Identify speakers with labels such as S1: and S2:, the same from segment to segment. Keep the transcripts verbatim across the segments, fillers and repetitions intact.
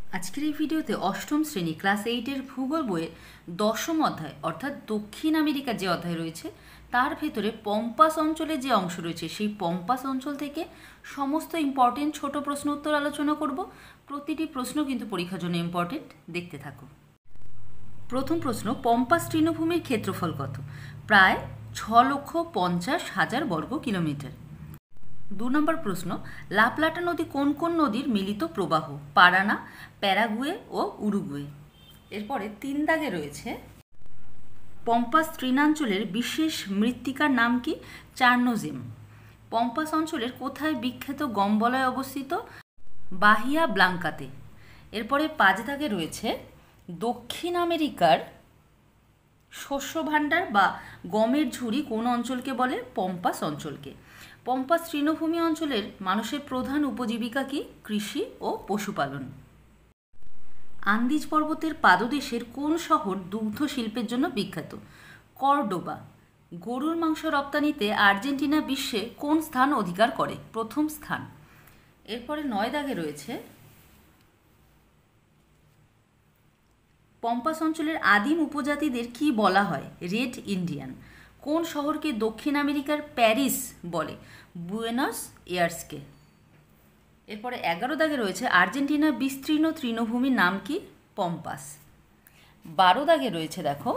S1: আজকের এই ভিডিওতে অষ্টম শ্রেণী ক্লাস এইটের ভূগোল বইয়ের দশম অধ্যায় অর্থাৎ দক্ষিণ আমেরিকার যে অধ্যায় রয়েছে তার ভেতরে পম্পাস অঞ্চলে যে অংশ রয়েছে সেই পম্পাস অঞ্চল থেকে সমস্ত ইম্পর্টেন্ট ছোট প্রশ্ন উত্তর আলোচনা করব। প্রতিটি প্রশ্ন কিন্তু পরীক্ষার জন্য ইম্পর্টেন্ট, দেখতে থাকো। প্রথম প্রশ্ন, পম্পাস তৃণভূমির ক্ষেত্রফল কত? প্রায় ছ লক্ষ পঞ্চাশ হাজার বর্গ কিলোমিটার। দু নম্বর প্রশ্ন, লা প্লাটা নদী কোন কোন নদীর মিলিত প্রবাহ? পারানা, প্যারাগুয়ে ও উরুগুয়ে। এরপরে তিন দাগে রয়েছে পম্পাস তৃণাঞ্চলের বিশেষ মৃত্তিকার নাম কি? চার্নোজেম। পম্পাস অঞ্চলের কোথায় বিখ্যাত গম বলয় অবস্থিত? বাহিয়া ব্লাঙ্কাতে। এরপরে পাঁচ দাগে রয়েছে দক্ষিণ আমেরিকার শস্য ভাণ্ডার বা গমের ঝুড়ি কোন অঞ্চলকে বলে? পম্পাস অঞ্চলকে। পম্পাস তৃণভূমি অঞ্চলের মানুষের প্রধান উপজীবিকা কি? কৃষি ও পশুপালন। আন্দিজ পর্বতের পাদদেশের কোন শহর দুগ্ধ শিল্পের জন্য বিখ্যাত? কর্ডোবা। গরুর মাংস রপ্তানিতে আর্জেন্টিনা বিশ্বে কোন স্থান অধিকার করে? প্রথম স্থান। এরপরে নয় দাগে রয়েছে পম্পাস অঞ্চলের আদিম উপজাতিদের কি বলা হয়? Red Indian. কোন শহরকে দক্ষিণ আমেরিকার প্যারিস বলে? বুয়েনস এয়ার্সকে। এরপরে এগারো দাগে রয়েছে আর্জেন্টিনার বিস্তীর্ণ তৃণভূমির নাম কি? পম্পাস। বারো দাগে রয়েছে দেখো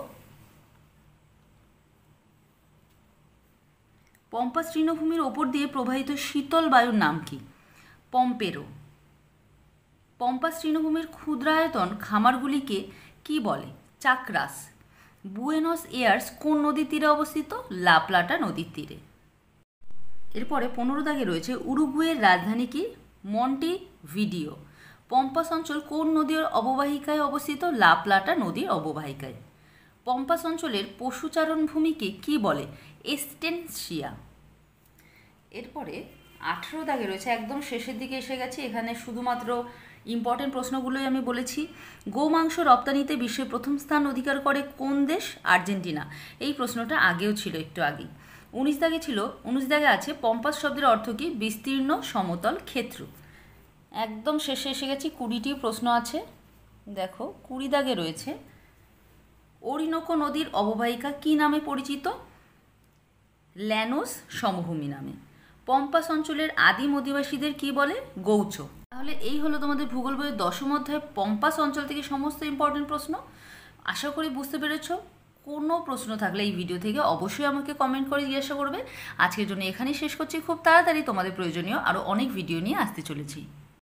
S1: পম্পাস তৃণভূমির ওপর দিয়ে প্রবাহিত শীতল বায়ুর নাম কি? পম্পেরো। পম্পাস তৃণভূমির ক্ষুদ্রায়তন খামারগুলিকে কি বলে? চাকরাস। বুয়েনস এয়ার্স কোন নদীর তীরে অবস্থিত? লা প্লাটা নদীর তীরে। এরপরে পনেরো দাগে রয়েছে উরুগুয়ের রাজধানী কি? মন্টেভিডিও। পম্পাস অঞ্চল কোন নদীর অববাহিকায় অবস্থিত? লা প্লাটা নদীর অববাহিকায়। পম্পাস অঞ্চলের পশুচারণ ভূমিকে কি বলে? এস্টেনসিয়া। এরপরে আঠেরো দাগে রয়েছে, একদম শেষের দিকে এসে গেছে, এখানে শুধুমাত্র ইম্পর্টেন্ট প্রশ্নগুলোই আমি বলেছি। গোমাংস রপ্তানিতে বিশ্বের প্রথম স্থান অধিকার করে কোন দেশ? আর্জেন্টিনা। এই প্রশ্নটা আগেও ছিল, একটু আগেই। উনিশ দাগে ছিল উনিশ দাগে আছে পম্পাস শব্দের অর্থ কি? বিস্তীর্ণ সমতল ক্ষেত্র। একদম শেষে এসে গেছি, কুড়িটি প্রশ্ন আছে। দেখো কুড়ি দাগে রয়েছে ওরিনোকো নদীর অববাহিকা কি নামে পরিচিত? ল্যানোস সমভূমি নামে। পম্পাস অঞ্চলের আদিম অধিবাসীদের কি বলে? গৌচ। তাহলে এই হলো তোমাদের ভূগোল বইয়ের দশম অধ্যায় পম্পাস অঞ্চল থেকে সমস্ত ইম্পর্টেন্ট প্রশ্ন। আশা করি বুঝতে পেরেছ। কোনো প্রশ্ন থাকলে এই ভিডিও থেকে অবশ্যই আমাকে কমেন্ট করে জিজ্ঞাসা করবে। আজকের জন্য এখানেই শেষ করছি। খুব তাড়াতাড়ি তোমাদের প্রয়োজনীয় আরও অনেক ভিডিও নিয়ে আসতে চলেছি।